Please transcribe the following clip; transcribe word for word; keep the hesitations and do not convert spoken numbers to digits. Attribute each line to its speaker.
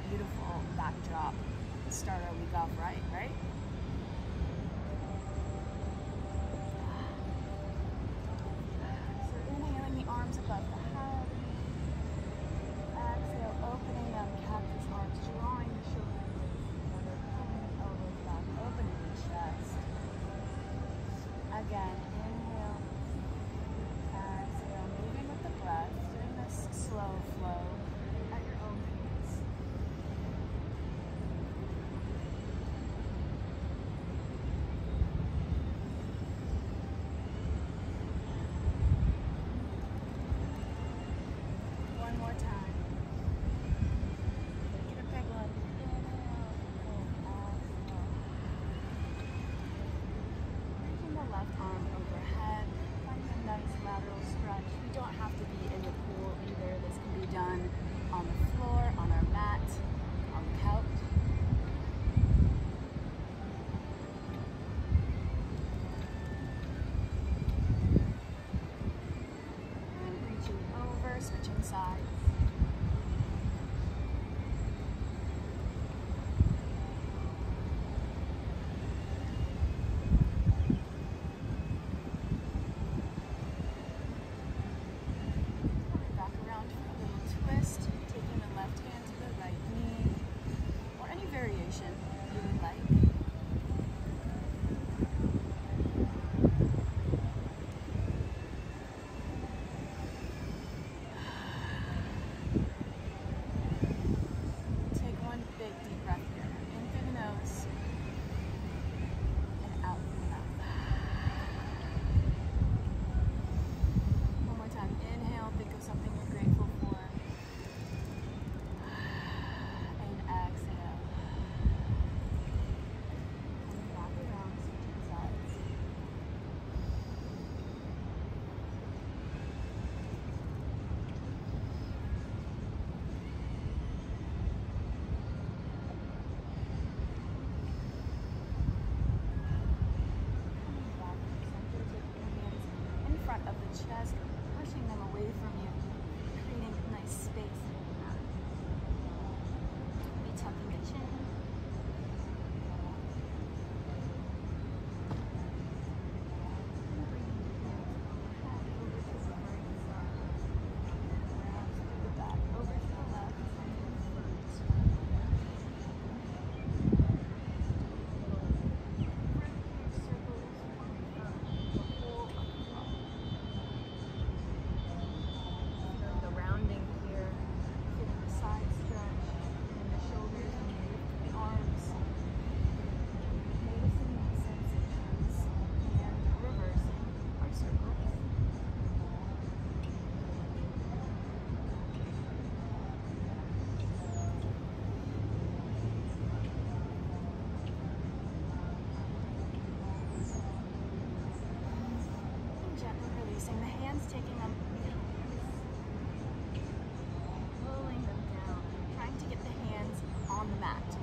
Speaker 1: beautiful backdrop to start our week off right, right? So inhaling the arms above the head. Exhale, opening them, cactus arms, drawing the shoulders together, pulling the elbows back, opening the chest. Again, inhale, exhale, moving with the breath, doing this slow flow at your own pace. One more time. Get a big one. Inhale, exhale. Reaching the left arm overhead, finding a nice lateral stretch. You don't have to be in the pool either. This can be done on the floor, on our mat, on the couch. And reaching over, switching sides. Coming back around for a little twist, taking the left hand to the right knee, or any variation you would like. Take one big deep breath here. In through the nose and out through the mouth. One more time. Inhale, think of something you're grateful for. And exhale. Coming back around, switching sides. Coming back to the center, taking your hands in front of the chest, pushing them away from you, creating a nice space in the mat. Maybe tucking the chin. And bringing the hands overhead, over to the right side. Rounds through the back, over to the left, and in front. Circles forming the whole of the body. Feeling the rounding here, feeling the side stretch, and the shoulders and the arms. Noticing these sensations and reversing our circles. And gently releasing the hands, taking them, pulling them down, trying to get the hands on the mat.